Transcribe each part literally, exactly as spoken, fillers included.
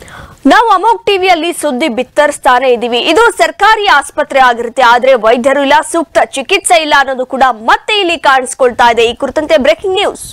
ನಾವು ಅಮೋಕ್ ಟಿವಿಯಲ್ಲಿ ಸುದ್ದಿ ಬಿತ್ತರಿಸ್ತಾನೆ ಇದೀವಿ. ಇದು ಸರ್ಕಾರಿ ಆಸ್ಪತ್ರೆ ಆಗಿರುತ್ತೆ, ಆದ್ರೆ ವೈದ್ಯರು ಇಲ್ಲ, ಸೂಕ್ತ ಚಿಕಿತ್ಸೆ ಇಲ್ಲ ಅನ್ನೋದು ಕೂಡ ಮತ್ತೆ ಇಲ್ಲಿ ಕಾಣಿಸ್ಕೊಳ್ತಾ ಇದೆ. ಈ ಕುರಿತಂತೆ ಬ್ರೇಕಿಂಗ್ ನ್ಯೂಸ್.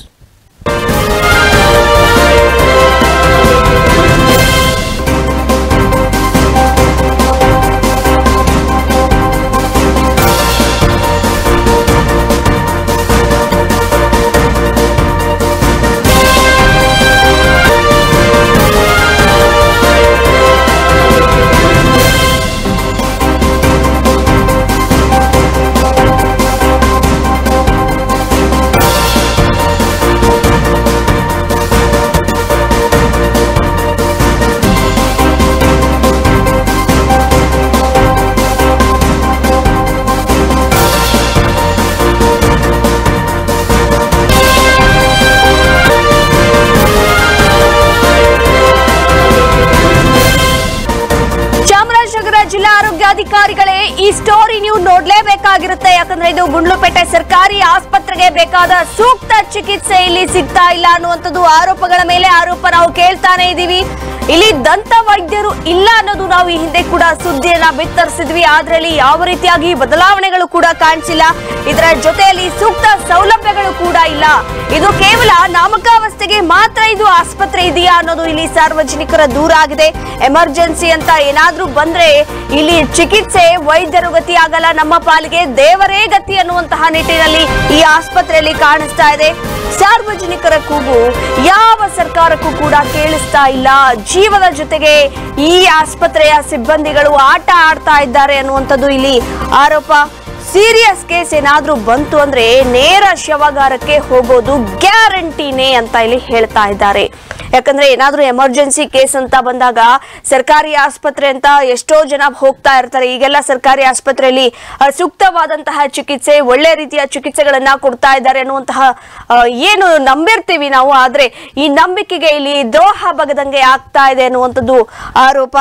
ಜಿಲ್ಲಾ ಆರೋಗ್ಯಾಧಿಕಾರಿಗಳೇ, ಈ ಸ್ಟೋರಿ ನೀವು ನೋಡ್ಲೇಬೇಕಾಗಿರುತ್ತೆ. ಯಾಕಂದ್ರೆ ಇದು ಗುಂಡ್ಲುಪೇಟೆ ಸರ್ಕಾರಿ ಆಸ್ಪತ್ರೆಗೆ ಬೇಕಾದ ಸೂಕ್ತ ಚಿಕಿತ್ಸೆ ಇಲ್ಲಿ ಸಿಗ್ತಾ ಇಲ್ಲ ಅನ್ನುವಂಥದ್ದು ಆರೋಪಗಳ ಮೇಲೆ ಆರೋಪ ನಾವು ಕೇಳ್ತಾನೆ ಇದೀವಿ. ಇಲ್ಲಿ ದಂತ ವೈದ್ಯರು ಇಲ್ಲ ಅನ್ನೋದು ನಾವು ಈ ಹಿಂದೆ ಕೂಡ ಸುದ್ದಿಯನ್ನ ಬಿತ್ತರಿಸಿದ್ವಿ. ಆದ್ರೆ ಇಲ್ಲಿ ಯಾವ ರೀತಿಯಾಗಿ ಬದಲಾವಣೆಗಳು ಕೂಡ ಕಾಣಿಸಿಲ್ಲ. ಇದರ ಜೊತೆಯಲ್ಲಿ ಸೂಕ್ತ ಸೌಲಭ್ಯಗಳು ಕೂಡ ಇಲ್ಲ. ಇದು ಕೇವಲ ನಾಮಕಾವಸ್ಥೆಗೆ ಮಾತ್ರ ಇದು ಆಸ್ಪತ್ರೆ ಇದೆಯಾ ಅನ್ನೋದು ಇಲ್ಲಿ ಸಾರ್ವಜನಿಕರ ದೂರ ಆಗಿದೆ. ಎಮರ್ಜೆನ್ಸಿ ಅಂತ ಏನಾದ್ರೂ ಬಂದ್ರೆ ಇಲ್ಲಿ ಚಿಕಿತ್ಸೆ ವೈದ್ಯರು ಗತಿ ಆಗಲ್ಲ, ನಮ್ಮ ಪಾಲಿಗೆ ದೇವರೇ ಗತಿ ಅನ್ನುವಂತಹ ನಿಟ್ಟಿನಲ್ಲಿ ಈ ಆಸ್ಪತ್ರೆಯಲ್ಲಿ ಕಾಣಿಸ್ತಾ ಇದೆ. ಸಾರ್ವಜನಿಕರ ಕೂಗು ಯಾವ ಸರ್ಕಾರಕ್ಕೂ ಕೂಡ ಕೇಳಿಸ್ತಾ ಇಲ್ಲ. ಜೀವದ ಜೊತೆಗೆ ಈ ಆಸ್ಪತ್ರೆಯ ಸಿಬ್ಬಂದಿಗಳು ಆಟ ಆಡ್ತಾ ಇದ್ದಾರೆ ಅನ್ನುವಂಥದ್ದು ಇಲ್ಲಿ ಆರೋಪ. ಸೀರಿಯಸ್ ಕೇಸ್ ಏನಾದ್ರೂ ಬಂತು ಅಂದ್ರೆ ನೇರ ಶವಾಗಾರಕ್ಕೆ ಹೋಗೋದು ಗ್ಯಾರಂಟಿನೇ ಅಂತ ಇಲ್ಲಿ ಹೇಳ್ತಾ ಇದ್ದಾರೆ. ಯಾಕಂದ್ರೆ ಏನಾದ್ರೂ ಎಮರ್ಜೆನ್ಸಿ ಕೇಸ್ ಅಂತ ಬಂದಾಗ ಸರ್ಕಾರಿ ಆಸ್ಪತ್ರೆ ಅಂತ ಎಷ್ಟೋ ಜನ ಹೋಗ್ತಾ ಇರ್ತಾರೆ. ಈಗೆಲ್ಲ ಸರ್ಕಾರಿ ಆಸ್ಪತ್ರೆಯಲ್ಲಿ ಸೂಕ್ತವಾದಂತಹ ಚಿಕಿತ್ಸೆ, ಒಳ್ಳೆ ರೀತಿಯ ಚಿಕಿತ್ಸೆಗಳನ್ನ ಕೊಡ್ತಾ ಇದ್ದಾರೆ ಅನ್ನುವಂತಹ ಏನು ನಂಬಿರ್ತೀವಿ ನಾವು. ಆದ್ರೆ ಈ ನಂಬಿಕೆಗೆ ಇಲ್ಲಿ ದ್ರೋಹ ಬಗದಂಗೆ ಆಗ್ತಾ ಇದೆ ಅನ್ನುವಂಥದ್ದು ಆರೋಪ.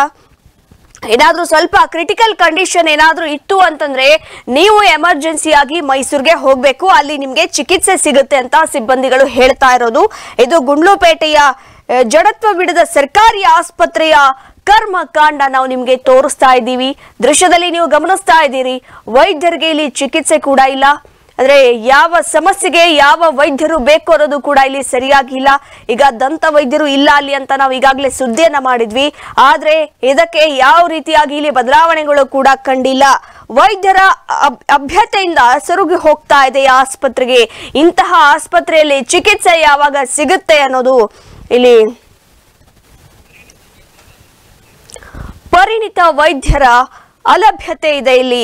ಏನಾದ್ರೂ ಸ್ವಲ್ಪ ಕ್ರಿಟಿಕಲ್ ಕಂಡೀಷನ್ ಏನಾದ್ರೂ ಇತ್ತು ಅಂತಂದ್ರೆ ನೀವು ಎಮರ್ಜೆನ್ಸಿ ಆಗಿ ಮೈಸೂರಿಗೆ ಹೋಗ್ಬೇಕು, ಅಲ್ಲಿ ನಿಮ್ಗೆ ಚಿಕಿತ್ಸೆ ಸಿಗುತ್ತೆ ಅಂತ ಸಿಬ್ಬಂದಿಗಳು ಹೇಳ್ತಾ ಇರೋದು. ಇದು ಗುಂಡ್ಲುಪೇಟೆಯ ಜಡತ್ವ ಬಿಡದ ಸರ್ಕಾರಿ ಆಸ್ಪತ್ರೆಯ ಕರ್ಮಕಾಂಡ ನಾವು ನಿಮ್ಗೆ ತೋರಿಸ್ತಾ ಇದ್ದೀವಿ. ದೃಶ್ಯದಲ್ಲಿ ನೀವು ಗಮನಿಸ್ತಾ ಇದ್ದೀರಿ, ವೈದ್ಯರಿಗೆ ಇಲ್ಲಿ ಚಿಕಿತ್ಸೆ ಕೂಡ ಇಲ್ಲ. ಅಂದ್ರೆ ಯಾವ ಸಮಸ್ಯೆಗೆ ಯಾವ ವೈದ್ಯರು ಬೇಕು ಅನ್ನೋದು ಕೂಡ ಇಲ್ಲಿ ಸರಿಯಾಗಿಲ್ಲ. ಈಗ ದಂತ ವೈದ್ಯರು ಇಲ್ಲ ಅಲ್ಲಿ ಅಂತ ನಾವು ಈಗಾಗಲೇ ಸುದ್ದಿಯನ್ನ ಮಾಡಿದ್ವಿ. ಆದ್ರೆ ಇದಕ್ಕೆ ಯಾವ ರೀತಿಯಾಗಿ ಇಲ್ಲಿ ಬದಲಾವಣೆಗಳು ಕೂಡ ಕಂಡಿಲ್ಲ. ವೈದ್ಯರ ಅಭ್ಯತೆಯಿಂದ ಸೊರಗಿ ಹೋಗ್ತಾ ಇದೆ ಆಸ್ಪತ್ರೆಗೆ. ಇಂತಹ ಆಸ್ಪತ್ರೆಯಲ್ಲಿ ಚಿಕಿತ್ಸೆ ಯಾವಾಗ ಸಿಗುತ್ತೆ ಅನ್ನೋದು ಇಲ್ಲಿ ಪರಿಣಿತ ವೈದ್ಯರ ಅಲಭ್ಯತೆ ಇದೆ. ಇಲ್ಲಿ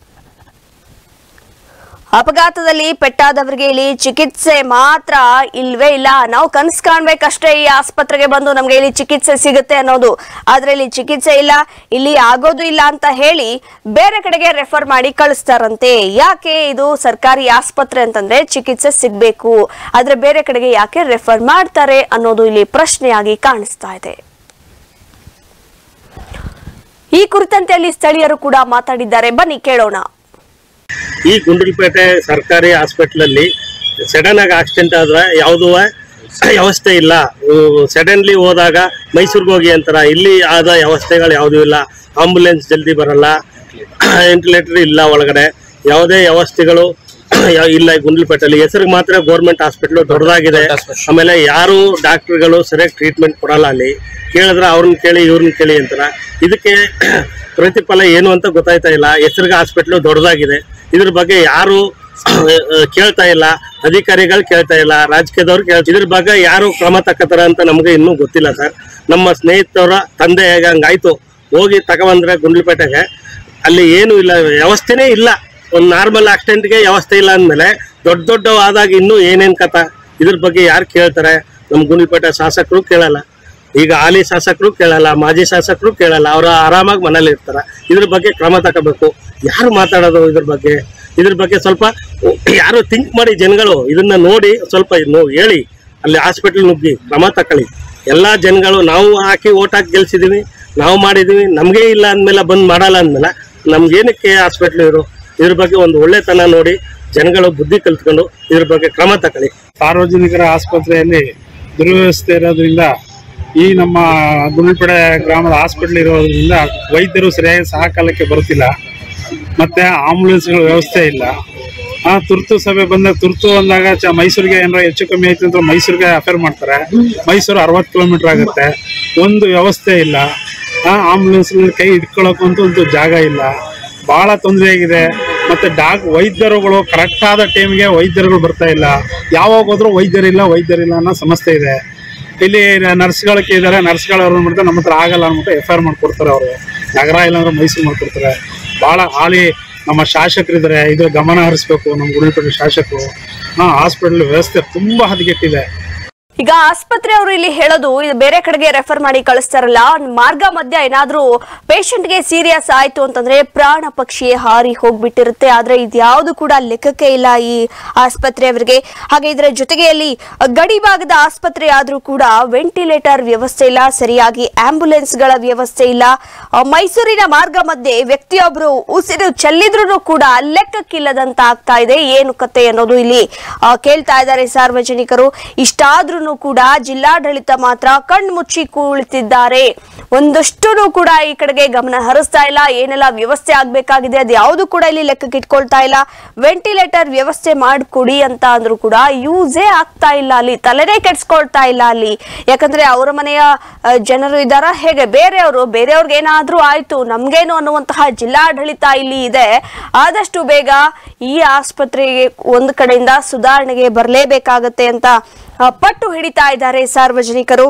ಅಪಘಾತದಲ್ಲಿ ಪೆಟ್ಟಾದವರಿಗೆ ಇಲ್ಲಿ ಚಿಕಿತ್ಸೆ ಮಾತ್ರ ಇಲ್ವೇ ಇಲ್ಲ. ನಾವು ಕನಸು ಕಾಣ್ಬೇಕಷ್ಟೇ ಈ ಆಸ್ಪತ್ರೆಗೆ ಬಂದು ನಮ್ಗೆ ಇಲ್ಲಿ ಚಿಕಿತ್ಸೆ ಸಿಗುತ್ತೆ ಅನ್ನೋದು. ಆದ್ರೆ ಇಲ್ಲಿ ಚಿಕಿತ್ಸೆ ಇಲ್ಲ, ಇಲ್ಲಿ ಆಗೋದು ಇಲ್ಲ ಅಂತ ಹೇಳಿ ಬೇರೆ ಕಡೆಗೆ ರೆಫರ್ ಮಾಡಿ ಕಳಿಸ್ತಾರಂತೆ. ಯಾಕೆ? ಇದು ಸರ್ಕಾರಿ ಆಸ್ಪತ್ರೆ ಅಂತಂದ್ರೆ ಚಿಕಿತ್ಸೆ ಸಿಗ್ಬೇಕು, ಆದ್ರೆ ಬೇರೆ ಕಡೆಗೆ ಯಾಕೆ ರೆಫರ್ ಮಾಡ್ತಾರೆ ಅನ್ನೋದು ಇಲ್ಲಿ ಪ್ರಶ್ನೆಯಾಗಿ ಕಾಣಿಸ್ತಾ ಇದೆ. ಈ ಕುರಿತಂತೆ ಅಲ್ಲಿ ಸ್ಥಳೀಯರು ಕೂಡ ಮಾತಾಡಿದ್ದಾರೆ, ಬನ್ನಿ ಕೇಳೋಣ. ಈ ಗುಂಡ್ಲುಪೇಟೆ ಸರ್ಕಾರಿ ಹಾಸ್ಪಿಟಲ್ ಸಡನ್ ಆಗಿ ಆಕ್ಸಿಡೆಂಟ್ ಆದ್ರೆ ಯಾವುದೂ ವ್ಯವಸ್ಥೆ ಇಲ್ಲ. ಸಡನ್ಲಿ ಹೋದಾಗ ಮೈಸೂರಿಗೆ ಹೋಗಿ ಅಂತಾರ, ಇಲ್ಲಿ ಆದ ವ್ಯವಸ್ಥೆಗಳು ಯಾವುದೂ ಇಲ್ಲ. ಆಂಬುಲೆನ್ಸ್ ಜಲ್ದಿ ಬರಲ್ಲ, ವೆಂಟಿಲೇಟರ್ ಇಲ್ಲ, ಒಳಗಡೆ ಯಾವುದೇ ವ್ಯವಸ್ಥೆಗಳು ಇಲ್ಲ. ಗುಂಡ್ಲುಪೇಟೆಯಲ್ಲಿ ಹೆಸರಿಗೆ ಮಾತ್ರ ಗೌರ್ಮೆಂಟ್ ಹಾಸ್ಪಿಟಲ್ ದೊಡ್ಡದಾಗಿದೆ. ಆಮೇಲೆ ಯಾರು ಡಾಕ್ಟರ್ಗಳು ಸರಿಯಾಗಿ ಟ್ರೀಟ್ಮೆಂಟ್ ಕೊಡಲ್ಲ. ಅಲ್ಲಿ ಕೇಳಿದ್ರೆ ಅವ್ರನ್ನ ಕೇಳಿ ಇವ್ರನ್ನ ಕೇಳಿ ಅಂತಾರ. ಇದಕ್ಕೆ ಪ್ರತಿಫಲ ಏನು ಅಂತ ಗೊತ್ತಾಯ್ತಾ ಇಲ್ಲ. ಹೆಸರಿಗೆ ಹಾಸ್ಪಿಟ್ಲು ದೊಡ್ಡದಾಗಿದೆ, ಇದ್ರ ಬಗ್ಗೆ ಯಾರು ಕೇಳ್ತಾ ಇಲ್ಲ. ಅಧಿಕಾರಿಗಳು ಕೇಳ್ತಾ ಇಲ್ಲ, ರಾಜಕೀಯದವ್ರು ಕೇಳ್ತಾ, ಇದ್ರ ಬಗ್ಗೆ ಯಾರು ಕ್ರಮ ತಕ್ಕತಾರ ಅಂತ ನಮ್ಗೆ ಇನ್ನೂ ಗೊತ್ತಿಲ್ಲ ಸರ್. ನಮ್ಮ ಸ್ನೇಹಿತರ ತಂದೆ ಹಂಗಾಯ್ತು, ಹೋಗಿ ತಗೊಂಡ್ರೆ ಗುಂಡ್ಲುಪೇಟೆಗೆ, ಅಲ್ಲಿ ಏನು ಇಲ್ಲ, ವ್ಯವಸ್ಥೆನೇ ಇಲ್ಲ. ಒಂದು ನಾರ್ಮಲ್ ಆಕ್ಸಿಡೆಂಟ್ಗೆ ವ್ಯವಸ್ಥೆ ಇಲ್ಲ ಅಂದಮೇಲೆ ದೊಡ್ಡ ದೊಡ್ಡ ಆದಾಗ ಇನ್ನೂ ಏನೇನ್ ಕಥಾ, ಇದ್ರ ಬಗ್ಗೆ ಯಾರು ಕೇಳ್ತಾರೆ? ನಮ್ಮ ಗುಂಡ್ಲುಪೇಟೆ ಶಾಸಕರು ಕೇಳಲ್ಲ, ಈಗ ಹಾಲಿ ಶಾಸಕರು ಕೇಳಲ್ಲ, ಮಾಜಿ ಶಾಸಕರು ಕೇಳಲ್ಲ. ಅವ್ರ ಆರಾಮಾಗಿ ಮನೇಲಿ ಇರ್ತಾರ. ಇದ್ರ ಬಗ್ಗೆ ಕ್ರಮ ತಗೋಬೇಕು. ಯಾರು ಮಾತಾಡೋದು ಇದ್ರ ಬಗ್ಗೆ? ಇದ್ರ ಬಗ್ಗೆ ಸ್ವಲ್ಪ ಯಾರು ಥಿಂಕ್ ಮಾಡಿ, ಜನಗಳು ಇದನ್ನ ನೋಡಿ ಸ್ವಲ್ಪ ಹೇಳಿ, ಅಲ್ಲಿ ಹಾಸ್ಪಿಟಲ್ ನುಗ್ಗಿ ಕ್ರಮ ತಕೊಳ್ಳಿ. ಎಲ್ಲಾ ಜನಗಳು ನಾವು ಹಾಕಿ ಓಟ್ ಹಾಕಿ ಗೆಲ್ಸಿದೀವಿ, ನಾವು ಮಾಡಿದೀವಿ, ನಮ್ಗೆ ಇಲ್ಲ ಅಂದ್ಮೇಲೆ ಬಂದ್ ಮಾಡಲ್ಲ ಅಂದ್ಮೇಲೆ ನಮ್ಗೇನಕ್ಕೆ ಹಾಸ್ಪಿಟ್ಲ್ ಇರು? ಇದ್ರ ಬಗ್ಗೆ ಒಂದು ಒಳ್ಳೆತನ ನೋಡಿ ಜನಗಳು ಬುದ್ಧಿ ಕಲ್ತ್ಕೊಂಡು ಇದ್ರ ಬಗ್ಗೆ ಕ್ರಮ ತಕೊಳ್ಳಿ. ಸಾರ್ವಜನಿಕರ ಆಸ್ಪತ್ರೆಯಲ್ಲಿ ದುರ್ವ್ಯವಸ್ಥೆ ಇರೋದ್ರಿಂದ ಈ ನಮ್ಮ ಗುಂಡ್ಲುಪೇಟೆ ಗ್ರಾಮದ ಹಾಸ್ಪಿಟಲ್ ಇರೋದ್ರಿಂದ ವೈದ್ಯರು ಸರಿಯಾಗಿ ಸಹಕಾಲಕ್ಕೆ ಬರುತ್ತಿಲ್ಲ, ಮತ್ತೆ ಆಂಬುಲೆನ್ಸ್ಗಳ ವ್ಯವಸ್ಥೆ ಇಲ್ಲ. ಆ ತುರ್ತು ಸಭೆ ಬಂದಾಗ ತುರ್ತು ಅಂದಾಗ ಚ ಮೈಸೂರಿಗೆ ಏನಾರ ಹೆಚ್ಚು ಕಮ್ಮಿ ಆಯ್ತು ಅಂತ ಮೈಸೂರಿಗೆ ಅಫೇರ್ ಮಾಡ್ತಾರೆ. ಮೈಸೂರು ಅರವತ್ತು ಕಿಲೋಮೀಟರ್ ಆಗುತ್ತೆ, ಒಂದು ವ್ಯವಸ್ಥೆ ಇಲ್ಲ. ಆ ಆಂಬುಲೆನ್ಸ್ ಕೈ ಇಟ್ಕೊಳ್ಳೋಕ್ಕಂತೂ ಒಂದು ಜಾಗ ಇಲ್ಲ, ಬಹಳ ತೊಂದರೆ ಆಗಿದೆ. ಮತ್ತೆ ಡಾಕ್ ವೈದ್ಯರುಗಳು ಕರೆಕ್ಟ್ ಆದ ಟೈಮ್ಗೆ ವೈದ್ಯರುಗಳು ಬರ್ತಾ ಇಲ್ಲ, ಯಾವಾಗ ಹೋದ್ರೂ ವೈದ್ಯರಿಲ್ಲ ವೈದ್ಯರಿಲ್ಲ ಅನ್ನೋ ಸಮಸ್ಯೆ ಇದೆ. ಇಲ್ಲಿ ನರ್ಸ್ಗಳಕ್ಕೆ ಇದ್ದಾರೆ, ನರ್ಸ್ಗಳು ಅವ್ರು ಮಾಡ್ತಾರೆ, ನಮ್ಮ ಹತ್ರ ಆಗಲ್ಲ ಅಂದ್ಬಿಟ್ಟು ಎಫ್ ಐ ಆರ್ ಮಾಡ್ಕೊಡ್ತಾರೆ. ಅವರು ನಗರ ಇಲ್ಲಾಂದ್ರೆ ಮೈಸೂರು ಮಾಡ್ಕೊಡ್ತಾರೆ. ಭಾಳ ಹಾಲಿ ನಮ್ಮ ಶಾಸಕರಿದ್ದಾರೆ, ಇದು ಗಮನ ಹರಿಸ್ಬೇಕು. ನಮ್ಮ ಗುಂಡ್ಲುಪೇಟೆ ಶಾಸಕರು ಹಾಂ ಹಾಸ್ಪಿಟಲ್ ವ್ಯವಸ್ಥೆ ತುಂಬ ಹದಗೆಟ್ಟಿದೆ. ಈಗ ಆಸ್ಪತ್ರೆ ಅವರು ಇಲ್ಲಿ ಹೇಳೋದು ಇದು ಬೇರೆ ಕಡೆಗೆ ರೆಫರ್ ಮಾಡಿ ಕಳಿಸ್ತಾರಲ್ಲ, ಮಾರ್ಗ ಮಧ್ಯ ಏನಾದ್ರೂ ಪೇಷಂಟ್ಗೆ ಸೀರಿಯಸ್ ಆಯ್ತು ಅಂತಂದ್ರೆ ಪ್ರಾಣ ಪಕ್ಷಿ ಹಾರಿ ಹೋಗ್ಬಿಟ್ಟಿರುತ್ತೆ. ಆದ್ರೆ ಇದ್ಯಾವುದು ಕೂಡ ಲೆಕ್ಕಕ್ಕೆ ಇಲ್ಲ ಈ ಆಸ್ಪತ್ರೆಯವರಿಗೆ. ಹಾಗೆ ಇದರ ಜೊತೆಗೆ ಅಲ್ಲಿ ಗಡಿ ಭಾಗದ ಆಸ್ಪತ್ರೆ ಆದ್ರೂ ಕೂಡ ವೆಂಟಿಲೇಟರ್ ವ್ಯವಸ್ಥೆ ಇಲ್ಲ, ಸರಿಯಾಗಿ ಆಂಬ್ಯುಲೆನ್ಸ್ ಗಳ ವ್ಯವಸ್ಥೆ ಇಲ್ಲ. ಮೈಸೂರಿನ ಮಾರ್ಗ ಮಧ್ಯೆ ವ್ಯಕ್ತಿಯೊಬ್ರು ಉಸಿರು ಚೆಲ್ಲಿದ್ರು ಕೂಡ ಲೆಕ್ಕಕ್ಕಿಲ್ಲದಂತ ಆಗ್ತಾ ಇದೆ. ಏನು ಕತೆ ಅನ್ನೋದು ಇಲ್ಲಿ ಕೇಳ್ತಾ ಇದ್ದಾರೆ ಸಾರ್ವಜನಿಕರು. ಇಷ್ಟಾದ್ರೂ ಕೂಡ ಜಿಲ್ಲಾಡಳಿತ ಮಾತ್ರ ಕಣ್ಮುಚ್ಚಿ ಕುಳಿತಿದ್ದಾರೆ. ಒಂದಷ್ಟು ಕೂಡ ಈ ಕಡೆಗೆ ಗಮನ ಹರಿಸ್ತಾ ಇಲ್ಲ. ಏನೆಲ್ಲ ವ್ಯವಸ್ಥೆ ಆಗ್ಬೇಕಾಗಿದೆ ಅದು ಯಾವುದು ಕೂಡ ಇಲ್ಲಿ ಲೆಕ್ಕಕ್ಕೆ ಇಟ್ಕೊಳ್ತಾ ಇಲ್ಲ. ವೆಂಟಿಲೇಟರ್ ವ್ಯವಸ್ಥೆ ಮಾಡಿಕೊಡಿ ಅಂತ ಅಂದ್ರೂ ಕೂಡ ಯೂಸೇ ಆಗ್ತಾ ಇಲ್ಲ, ಅಲ್ಲಿ ತಲೆನೇ ಕೆಡ್ಸ್ಕೊಳ್ತಾ ಇಲ್ಲ ಅಲ್ಲಿ. ಯಾಕಂದ್ರೆ ಅವರ ಮನೆಯ ಜನರು ಇದ್ದಾರ, ಹೇಗೆ ಬೇರೆಯವರು ಬೇರೆಯವ್ರಿಗೆ ಏನಾದ್ರೂ ಆಯ್ತು ನಮ್ಗೇನು ಅನ್ನುವಂತಹ ಜಿಲ್ಲಾಡಳಿತ ಇಲ್ಲಿ ಇದೆ. ಆದಷ್ಟು ಬೇಗ ಈ ಆಸ್ಪತ್ರೆಗೆ ಒಂದು ಕಡೆಯಿಂದ ಸುಧಾರಣೆಗೆ ಬರಲೇಬೇಕಾಗತ್ತೆ ಅಂತ ಪಟ್ಟು ಹಿಡಿತಾ ಇದ್ದಾರೆ ಸಾರ್ವಜನಿಕರು.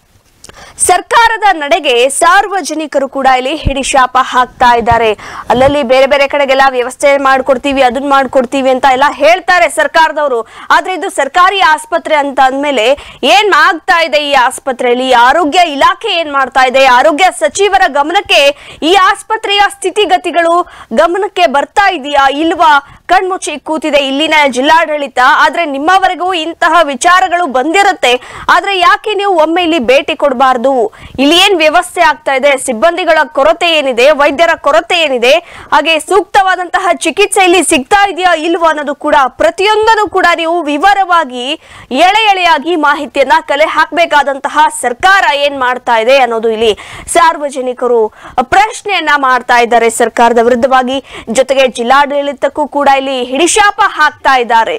ಸರ್ಕಾರದ ನಡೆಗೆ ಸಾರ್ವಜನಿಕರು ಕೂಡ ಇಲ್ಲಿ ಹಿಡಿಶಾಪ ಹಾಕ್ತಾ ಇದ್ದಾರೆ. ಅಲ್ಲಲ್ಲಿ ಬೇರೆ ಬೇರೆ ಕಡೆಗೆಲ್ಲ ವ್ಯವಸ್ಥೆ ಮಾಡ್ಕೊಡ್ತೀವಿ, ಅದನ್ನ ಮಾಡ್ಕೊಡ್ತೀವಿ ಅಂತ ಎಲ್ಲ ಹೇಳ್ತಾರೆ ಸರ್ಕಾರದವರು. ಆದ್ರೆ ಇದು ಸರ್ಕಾರಿ ಆಸ್ಪತ್ರೆ ಅಂತ ಅಂದ್ಮೇಲೆ ಏನ್ ಆಗ್ತಾ ಇದೆ ಈ ಆಸ್ಪತ್ರೆಯಲ್ಲಿ? ಆರೋಗ್ಯ ಇಲಾಖೆ ಏನ್ ಮಾಡ್ತಾ ಇದೆ? ಆರೋಗ್ಯ ಸಚಿವರ ಗಮನಕ್ಕೆ ಈ ಆಸ್ಪತ್ರೆಯ ಸ್ಥಿತಿಗತಿಗಳು ಗಮನಕ್ಕೆ ಬರ್ತಾ ಇದೆಯಾ ಇಲ್ವಾ? ಕಣ್ಮುಚ್ಚಿ ಕೂತಿದೆ ಇಲ್ಲಿನ ಜಿಲ್ಲಾಡಳಿತ. ಆದ್ರೆ ನಿಮ್ಮವರೆಗೂ ಇಂತಹ ವಿಚಾರಗಳು ಬಂದಿರುತ್ತೆ, ಆದ್ರೆ ಯಾಕೆ ನೀವು ಒಮ್ಮೆ ಇಲ್ಲಿ ಭೇಟಿ ಕೊಡಬಾರ್ದು? ಇಲ್ಲಿ ಏನ್ ವ್ಯವಸ್ಥೆ ಆಗ್ತಾ ಇದೆ, ಸಿಬ್ಬಂದಿಗಳ ಕೊರತೆ ಏನಿದೆ, ವೈದ್ಯರ ಕೊರತೆ ಏನಿದೆ, ಹಾಗೆ ಸೂಕ್ತವಾದಂತಹ ಚಿಕಿತ್ಸೆ ಇಲ್ಲಿ ಸಿಗ್ತಾ ಇದೆಯಾ ಇಲ್ವಾ ಅನ್ನೋದು ಕೂಡ ಪ್ರತಿಯೊಂದನ್ನು ಕೂಡ ನೀವು ವಿವರವಾಗಿ ಎಳೆ ಎಳೆಯಾಗಿ ಮಾಹಿತಿಯನ್ನ ಕಲೆ ಹಾಕಬೇಕಾದಂತಹ ಸರ್ಕಾರ ಏನ್ ಮಾಡ್ತಾ ಇದೆ ಅನ್ನೋದು ಇಲ್ಲಿ ಸಾರ್ವಜನಿಕರು ಪ್ರಶ್ನೆಯನ್ನ ಮಾಡ್ತಾ ಇದ್ದಾರೆ ಸರ್ಕಾರದ ವಿರುದ್ಧವಾಗಿ. ಜೊತೆಗೆ ಜಿಲ್ಲಾಡಳಿತಕ್ಕೂ ಕೂಡ ಇಲ್ಲಿ ಹಿಡಿಶಾಪ ಹಾಕ್ತಾ ಇದ್ದಾರೆ.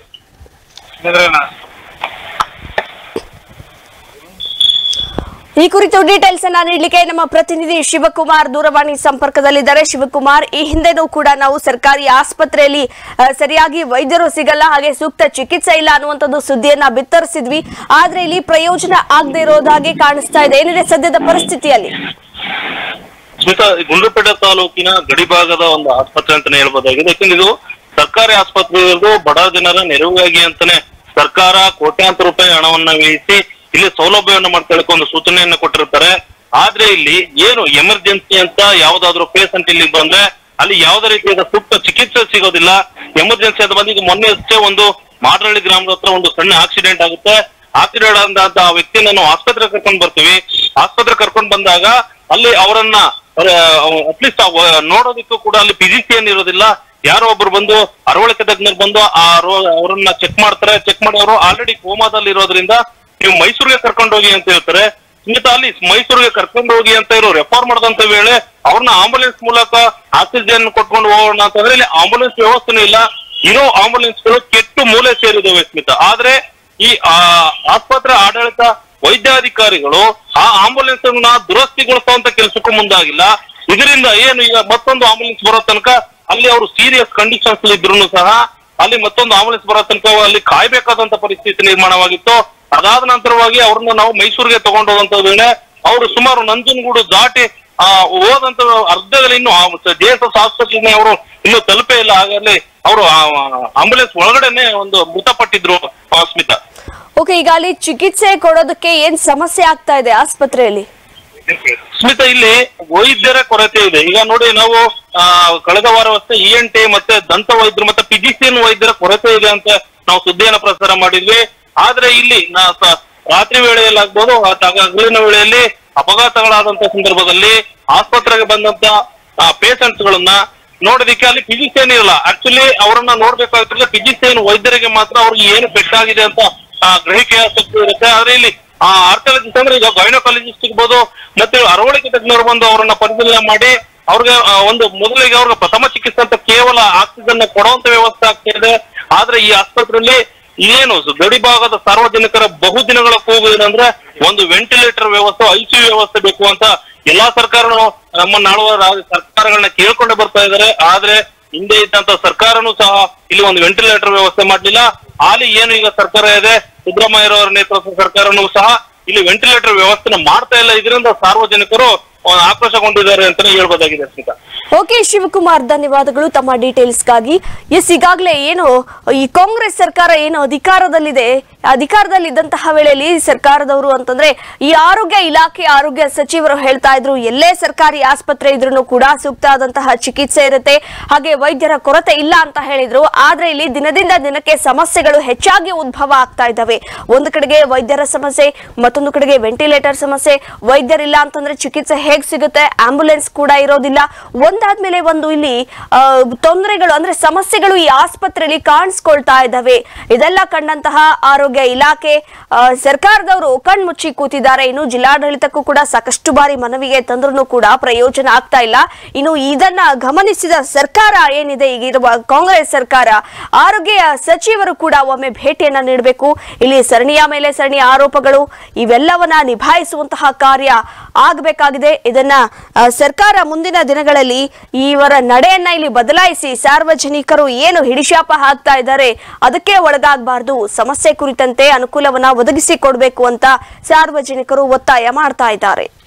ಈ ಕುರಿತು ಡೀಟೇಲ್ಸ್ ಅನ್ನ ನೀಡಲಿಕ್ಕೆ ನಮ್ಮ ಪ್ರತಿನಿಧಿ ಶಿವಕುಮಾರ್ ದೂರವಾಣಿ ಸಂಪರ್ಕದಲ್ಲಿದ್ದಾರೆ. ಶಿವಕುಮಾರ್, ಈ ಹಿಂದೆನೂ ಕೂಡ ನಾವು ಸರ್ಕಾರಿ ಆಸ್ಪತ್ರೆಯಲ್ಲಿ ಸರಿಯಾಗಿ ವೈದ್ಯರು ಸಿಗಲ್ಲ, ಹಾಗೆ ಸೂಕ್ತ ಚಿಕಿತ್ಸೆ ಇಲ್ಲ ಅನ್ನುವಂಥದ್ದು ಸುದ್ದಿಯನ್ನ ಬಿತ್ತರಿಸಿದ್ವಿ. ಆದ್ರೆ ಇಲ್ಲಿ ಪ್ರಯೋಜನ ಆಗದೆ ಇರೋದಾಗಿ ಕಾಣಿಸ್ತಾ ಇದೆ. ಏನಿದೆ ಸದ್ಯದ ಪರಿಸ್ಥಿತಿಯಲ್ಲಿ? ಸ್ಮಿತಾ, ಗುಂಡ್ಲುಪೇಟೆ ತಾಲೂಕಿನ ಗಡಿ ಭಾಗದ ಒಂದು ಆಸ್ಪತ್ರೆ ಅಂತಾನೆ ಹೇಳ್ಬೋದಾಗಿದೆ. ಯಾಕಂದ್ರೆ ಇದು ಸರ್ಕಾರಿ ಆಸ್ಪತ್ರೆ ಇರೋದು ಬಡ ಜನರ ನೆರವಿಗಾಗಿ ಅಂತಾನೆ ಸರ್ಕಾರ ಕೋಟ್ಯಾಂತರ ರೂಪಾಯಿ ಹಣವನ್ನ ವ್ಯಯಿಸಿ ಇಲ್ಲಿ ಸೌಲಭ್ಯವನ್ನು ಮಾಡ್ಕೊಳ್ಳಕ್ಕೆ ಒಂದು ಸೂಚನೆಯನ್ನ ಕೊಟ್ಟಿರ್ತಾರೆ. ಆದ್ರೆ ಇಲ್ಲಿ ಏನು ಎಮರ್ಜೆನ್ಸಿ ಅಂತ ಯಾವ್ದಾದ್ರು ಪೇಷಂಟ್ ಇಲ್ಲಿ ಬಂದ್ರೆ ಅಲ್ಲಿ ಯಾವ್ದೇ ರೀತಿಯಾದ ಸೂಕ್ತ ಚಿಕಿತ್ಸೆ ಸಿಗೋದಿಲ್ಲ. ಎಮರ್ಜೆನ್ಸಿ ಅಂತ ಬಂದು ಈಗ ಮೊನ್ನೆ ಅಷ್ಟೇ ಒಂದು ಮಾಡರಳ್ಳಿ ಗ್ರಾಮದ ಹತ್ರ ಒಂದು ಸಣ್ಣ ಆಕ್ಸಿಡೆಂಟ್ ಆಗುತ್ತೆ. ಆಕ್ಸಿಡೆಂಟ್ ಆದಂತ ಆ ವ್ಯಕ್ತಿನ ನಾವು ಆಸ್ಪತ್ರೆ ಕರ್ಕೊಂಡ್ ಬರ್ತೀವಿ. ಆಸ್ಪತ್ರೆ ಕರ್ಕೊಂಡ್ ಬಂದಾಗ ಅಲ್ಲಿ ಅವರನ್ನ ಅಟ್ಲೀಸ್ಟ್ ನೋಡೋದಕ್ಕೂ ಕೂಡ ಅಲ್ಲಿ ಫಿಸಿಷಿಯನ್ ಇರೋದಿಲ್ಲ. ಯಾರೋ ಒಬ್ರು ಬಂದು ಅರವಳಿಕೆ ತಜ್ಞರು ಬಂದು ಆ ರೋಗ ಅವರನ್ನ ಚೆಕ್ ಮಾಡ್ತಾರೆ. ಚೆಕ್ ಮಾಡಿ ಅವರು ಆಲ್ರೆಡಿ ಕೋಮಾದಲ್ಲಿ ಇರೋದ್ರಿಂದ ನೀವು ಮೈಸೂರಿಗೆ ಕರ್ಕೊಂಡು ಹೋಗಿ ಅಂತ ಹೇಳ್ತಾರೆ. ಸ್ಮಿತಾ, ಅಲ್ಲಿ ಮೈಸೂರಿಗೆ ಕರ್ಕೊಂಡು ಹೋಗಿ ಅಂತ ಇರೋ ರೆಫರ್ ಮಾಡಿದಂತ ವೇಳೆ ಅವ್ರನ್ನ ಆಂಬುಲೆನ್ಸ್ ಮೂಲಕ ಆಕ್ಸಿಜನ್ ಕೊಟ್ಕೊಂಡು ಹೋಗೋಣ ಅಂತಂದ್ರೆ ಇಲ್ಲಿ ಆಂಬುಲೆನ್ಸ್ ವ್ಯವಸ್ಥೆನೂ ಇಲ್ಲ. ಇರೋ ಆಂಬುಲೆನ್ಸ್ ಗಳು ಕೆಟ್ಟು ಮೂಲೆ ಸೇರಿದವೆ ಸ್ಮಿತಾ. ಆದ್ರೆ ಈ ಆ ಆಸ್ಪತ್ರೆ ಆಡಳಿತ ವೈದ್ಯಾಧಿಕಾರಿಗಳು ಆ ಆಂಬುಲೆನ್ಸ್ ಅನ್ನ ದುರಸ್ತಿಗೊಳಿಸುವಂತ ಕೆಲಸಕ್ಕೂ ಮುಂದಾಗಿಲ್ಲ. ಇದರಿಂದ ಏನು ಈಗ ಮತ್ತೊಂದು ಆಂಬುಲೆನ್ಸ್ ಬರೋ ತನಕ ಅಲ್ಲಿ ಅವರು ಸೀರಿಯಸ್ ಕಂಡೀಷನ್ಸ್ ಇದ್ರು ಸಹ ಅಲ್ಲಿ ಮತ್ತೊಂದು ಆಂಬುಲೆನ್ಸ್ ಬರೋ ತನಕ ಅಲ್ಲಿ ಕಾಯ್ಬೇಕಾದಂತ ಪರಿಸ್ಥಿತಿ ನಿರ್ಮಾಣವಾಗಿತ್ತು. ಅದಾದ ನಂತರವಾಗಿ ಅವ್ರನ್ನ ನಾವು ಮೈಸೂರಿಗೆ ತಗೊಂಡು ಹೋದಂತ ವೇಳೆ ಅವರು ಸುಮಾರು ನಂಜನಗೂಡು ದಾಟಿ ಆ ಹೋದಂತ ಅರ್ಧದಲ್ಲಿ ಇನ್ನು ಜೆ ಎಸ್ ಎಸ್ ಆಸ್ಪತ್ರೆಗೆ ಅವರು ಇನ್ನು ತಲುಪೇ ಇಲ್ಲ. ಹಾಗಾಗಿ ಅವರು ಆಂಬುಲೆನ್ಸ್ ಒಳಗಡೆನೆ ಒಂದು ಮೃತಪಟ್ಟಿದ್ರು ಸ್ಮಿತಾ. ಓಕೆ, ಈಗ ಅಲ್ಲಿ ಚಿಕಿತ್ಸೆ ಕೊಡೋದಕ್ಕೆ ಏನ್ ಸಮಸ್ಯೆ ಆಗ್ತಾ ಇದೆ ಆಸ್ಪತ್ರೆಯಲ್ಲಿ? ಸ್ಮಿತಾ, ಇಲ್ಲಿ ವೈದ್ಯರ ಕೊರತೆ ಇದೆ. ಈಗ ನೋಡಿ, ನಾವು ಆ ಕಳೆದ ವಾರವಷ್ಟೇ ಇ ಎನ್ ಟಿ ಮತ್ತೆ ದಂತ ವೈದ್ಯರು ಮತ್ತೆ ಫಿಸಿಷಿಯನ್ ವೈದ್ಯರ ಕೊರತೆ ಇದೆ ಅಂತ ನಾವು ಸುದ್ದಿಯನ್ನು ಪ್ರಸಾರ ಮಾಡಿದ್ವಿ. ಆದ್ರೆ ಇಲ್ಲಿ ರಾತ್ರಿ ವೇಳೆಯಲ್ಲಿ ಆಗ್ಬೋದು ಹಗಲಿನ ವೇಳೆಯಲ್ಲಿ ಅಪಘಾತಗಳಾದಂತ ಸಂದರ್ಭದಲ್ಲಿ ಆಸ್ಪತ್ರೆಗೆ ಬಂದಂತ ಪೇಷಂಟ್ಸ್ ಗಳನ್ನ ನೋಡೋದಿಕ್ಕೆ ಅಲ್ಲಿ ಫಿಸಿಷಿಯನ್ ಇರಲ್ಲ. ಆಕ್ಚುಲಿ ಅವರನ್ನ ನೋಡ್ಬೇಕಾಗ್ತಿಲ್ಲ, ಫಿಸಿಷಿಯನ್ ವೈದ್ಯರಿಗೆ ಮಾತ್ರ ಅವ್ರಿಗೆ ಏನು ಪೆಟ್ಟಾಗಿದೆ ಅಂತ ಗ್ರಹಿಕೆ ಆಸಕ್ತಿ ಇರುತ್ತೆ. ಆದ್ರೆ ಇಲ್ಲಿ ಆ ಆರ್ಥಾಲಜಿಸ್ಟ್ ಅಂದ್ರೆ ಈಗ ಗೈನಕಾಲಜಿಸ್ಟ್ ಇರ್ಬೋದು, ಮತ್ತೆ ಅರವಳಿಕೆ ತಜ್ಞರು ಬಂದು ಅವರನ್ನ ಪರಿಶೀಲನೆ ಮಾಡಿ ಅವ್ರಿಗೆ ಒಂದು ಮೊದಲಿಗೆ ಅವ್ರಿಗೆ ಪ್ರಥಮ ಚಿಕಿತ್ಸೆ ಅಂತ ಕೇವಲ ಆಕ್ಸಿಜನ್ ಕೊಡುವಂತ ವ್ಯವಸ್ಥೆ ಆಗ್ತಾ ಇದೆ. ಆದ್ರೆ ಈ ಆಸ್ಪತ್ರೆಯಲ್ಲಿ ಏನು ಗಡಿ ಭಾಗದ ಸಾರ್ವಜನಿಕರ ಬಹುದಿನಗಳ ಕೂಗು ಏನಂದ್ರೆ ಒಂದು ವೆಂಟಿಲೇಟರ್ ವ್ಯವಸ್ಥೆ, ಐಸಿಯು ವ್ಯವಸ್ಥೆ ಬೇಕು ಅಂತ ಎಲ್ಲಾ ಸರ್ಕಾರನು ನಮ್ಮ ನಾಳುವ ಸರ್ಕಾರಗಳನ್ನ ಕೇಳ್ಕೊಂಡು ಬರ್ತಾ ಇದಾರೆ. ಆದ್ರೆ ಹಿಂದೆ ಇದ್ದಂತ ಸರ್ಕಾರನೂ ಸಹ ಇಲ್ಲಿ ಒಂದು ವೆಂಟಿಲೇಟರ್ ವ್ಯವಸ್ಥೆ ಮಾಡ್ಲಿಲ್ಲ. ಹಾಲಿ ಏನು ಈಗ ಸರ್ಕಾರ ಇದೆ, ಸಿದ್ದರಾಮಯ್ಯರವರ ನೇತೃತ್ವದ ಸರ್ಕಾರನೂ ಸಹ ಇಲ್ಲಿ ವೆಂಟಿಲೇಟರ್ ವ್ಯವಸ್ಥೆನ ಮಾಡ್ತಾ ಇಲ್ಲ. ಇದರಿಂದ ಸಾರ್ವಜನಿಕರು ಆಕ್ರೋಶಗೊಂಡಿದ್ದಾರೆ ಅಂತಾನೆ ಹೇಳ್ಬೋದಾಗಿದೆ ಸ್ಮಿತಾ. ಓಕೆ ಶಿವಕುಮಾರ್, ಧನ್ಯವಾದಗಳು ತಮ್ಮ ಡೀಟೇಲ್ಸ್ಗಾಗಿ. ಎಸ್, ಈಗಾಗಲೇ ಏನು ಈ ಕಾಂಗ್ರೆಸ್ ಸರ್ಕಾರ ಏನು ಅಧಿಕಾರದಲ್ಲಿದೆ, ಅಧಿಕಾರದಲ್ಲಿದ್ದಂತಹ ವೇಳೆಯಲ್ಲಿ ಸರ್ಕಾರದವರು ಅಂತಂದ್ರೆ ಈ ಆರೋಗ್ಯ ಇಲಾಖೆ ಆರೋಗ್ಯ ಸಚಿವರು ಹೇಳ್ತಾ ಇದ್ರು ಎಲ್ಲೇ ಸರ್ಕಾರಿ ಆಸ್ಪತ್ರೆ ಇದ್ರೂ ಕೂಡ ಸೂಕ್ತ ಆದಂತಹ ಚಿಕಿತ್ಸೆ ಇರುತ್ತೆ, ಹಾಗೆ ವೈದ್ಯರ ಕೊರತೆ ಇಲ್ಲ ಅಂತ ಹೇಳಿದ್ರು. ಆದ್ರೆ ಇಲ್ಲಿ ದಿನದಿಂದ ದಿನಕ್ಕೆ ಸಮಸ್ಯೆಗಳು ಹೆಚ್ಚಾಗಿ ಉದ್ಭವ ಆಗ್ತಾ ಇದ್ದಾವೆ. ಒಂದು ಕಡೆಗೆ ವೈದ್ಯರ ಸಮಸ್ಯೆ, ಮತ್ತೊಂದು ಕಡೆಗೆ ವೆಂಟಿಲೇಟರ್ ಸಮಸ್ಯೆ. ವೈದ್ಯರಿಲ್ಲ ಅಂತಂದ್ರೆ ಚಿಕಿತ್ಸೆ ಹೇಗ್ ಸಿಗುತ್ತೆ, ಆಂಬ್ಯುಲೆನ್ಸ್ ಕೂಡ ಇರೋದಿಲ್ಲ. ಒಂದಾದ್ಮೇಲೆ ಒಂದು ಇಲ್ಲಿ ತೊಂದರೆಗಳು ಅಂದ್ರೆ ಸಮಸ್ಯೆಗಳು ಈ ಆಸ್ಪತ್ರೆಯಲ್ಲಿ ಕಾಣಿಸ್ಕೊಳ್ತಾ ಇದ್ದಾವೆ. ಇದೆಲ್ಲ ಕಂಡಂತಹ ಆರೋಗ್ಯ ಇಲಾಖೆ ಸರ್ಕಾರದವರು ಕಣ್ಮುಚ್ಚಿ ಕೂತಿದ್ದಾರೆ. ಇನ್ನು ಜಿಲ್ಲಾಡಳಿತಕ್ಕೂ ಕೂಡ ಸಾಕಷ್ಟು ಬಾರಿ ಮನವಿಗೆ ತಂದ್ರೂ ಕೂಡ ಪ್ರಯೋಜನ ಆಗ್ತಾ ಇಲ್ಲ. ಇನ್ನು ಇದನ್ನ ಗಮನಿಸಿದ ಸರ್ಕಾರ ಏನಿದೆ ಈಗಿರುವ ಕಾಂಗ್ರೆಸ್ ಸರ್ಕಾರ, ಆರೋಗ್ಯ ಸಚಿವರು ಕೂಡ ಒಮ್ಮೆ ಭೇಟಿಯನ್ನ ನೀಡಬೇಕು. ಇಲ್ಲಿ ಸರಣಿಯ ಮೇಲೆ ಸರಣಿ ಆರೋಪಗಳು ಇವೆಲ್ಲವನ್ನ ನಿಭಾಯಿಸುವಂತಹ ಕಾರ್ಯ ಆಗಬೇಕಾಗಿದೆ. ಇದನ್ನ ಸರ್ಕಾರ ಮುಂದಿನ ದಿನಗಳಲ್ಲಿ ಇವರ ನಡೆಯನ್ನ ಇಲ್ಲಿ ಬದಲಾಯಿಸಿ ಸಾರ್ವಜನಿಕರು ಏನು ಹಿಡಿಶಾಪ ಹಾಕ್ತಾ ಇದ್ದಾರೆ ಅದಕ್ಕೆ ಒಳಗಾಗಬಾರದು, ಸಮಸ್ಯೆ ಕುರಿತಂತೆ ಅನುಕೂಲವನ್ನ ಒದಗಿಸಿಕೊಡ್ಬೇಕು ಅಂತ ಸಾರ್ವಜನಿಕರು ಒತ್ತಾಯ ಮಾಡ್ತಾ ಇದ್ದಾರೆ.